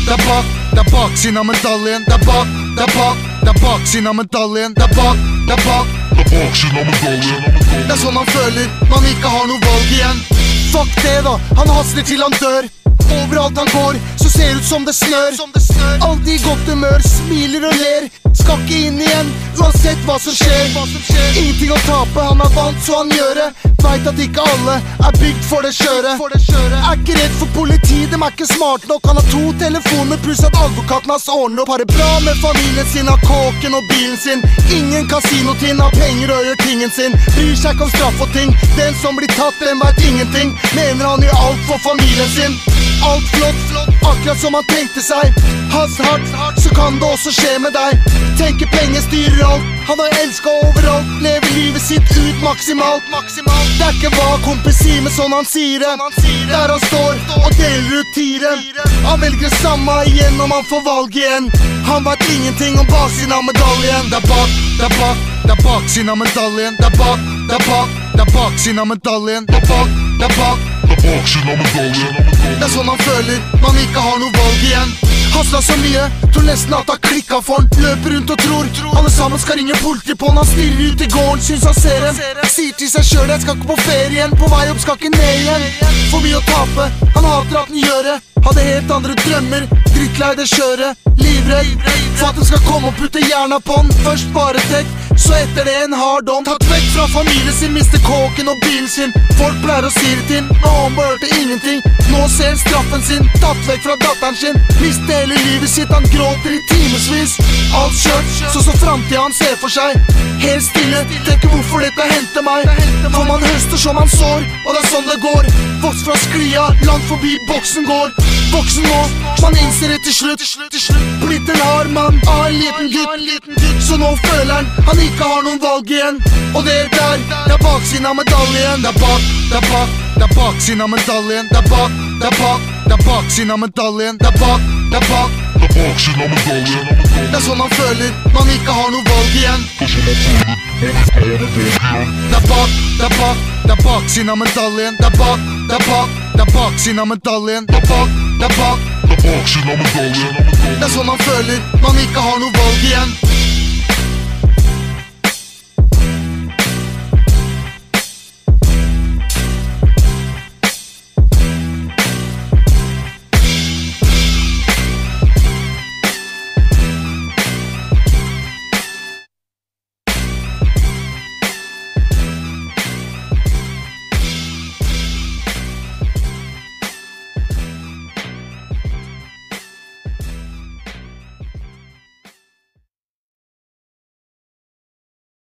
det er baksiden av medaljen. Det er baksiden av medaljen. Det er baksiden av medaljen. Det er sånn han føler når han ikke har noe valg igjen. Fuck det da, han hasler til han dør. Overalt han går, så ser ut som det snør. Alltid i godt humør, smiler og ler. Skal ikke inn igjen, uansett hva som skjer. Ingenting å tape, han er vant så han gjør det. Vet at ikke alle er bygd for det kjøret. Er ikke redd for politi, dem er ikke smart nok. Han har 2 telefoner, pluss at advokaten hans ordner opp. Har det bra med familien sin, har kåken og bilen sin. Ingen kasinotinn, har penger og gjør tingen sin. Bryr seg ikke om straff og ting. Den som blir tatt, den vet ingenting. Mener han gjør alt for familien sin. Alt flott, akkurat som han tenkte seg. Has hardt, så kan det også skje med deg. Tenker penger styrer alt. Han har elsket overalt, lever livet sitt ut maksimalt. Det er ikke hva kompis sier, men sånn han sier det. Der han står og deler ut tiren. Han velger det samme igjen om han får valg igjen. Han vet ingenting om baksiden av medaljen. Det er baksiden av medaljen. Det er baksiden av medaljen. Det er baksiden av medaljen. Det er sånn han føler når han ikke har noe valg igjen. Hasla så mye, tror nesten at han klikket for han. Løper rundt og tror alle sammen skal ringe politi på han. Han stirrer ut i gården, synes han ser en. Sier til seg selv, jeg skal ikke på ferie igjen. På vei opp, skal ikke ned igjen. For mye å tape, han hater at han gjør det. Hadde helt andre drømmer, drittlei det kjøret. Livredd for at den skal komme og putte hjerna på han. Først bare tek, så etter det en hard dom. Tatt vekk fra familien sin, mister kåken og bilen sin. Folk pleier å si det til, men han hørte ingenting. Nå ser han straffen sin, tatt vekk fra datteren sin. Mister hele livet sitt, han gråter i timesvis. Alt kjørt, så fremtiden han ser for seg. Helt stille, tenker hvorfor dette henter meg. For man høster som man sår, og det er sånn det går. Vokst fra sklia, langt forbi boksen går. Voksen nå, man innser det til slutt. Blitt en hard mann av en liten gutt. Så nå føler han ikke har noen valg igjen. Og det der, det er baksiden av medaljen. Det er baksiden av medaljen. Det er baksiden av medaljen. Det er baksiden av medaljen. Det er sånn han føler når han ikke har noe valg igjen. Det er baksiden av medaljen. Det er baksiden av medaljen. Det er baksiden av medaljen. Det er sånn han føler når han ikke har noe valg igjen.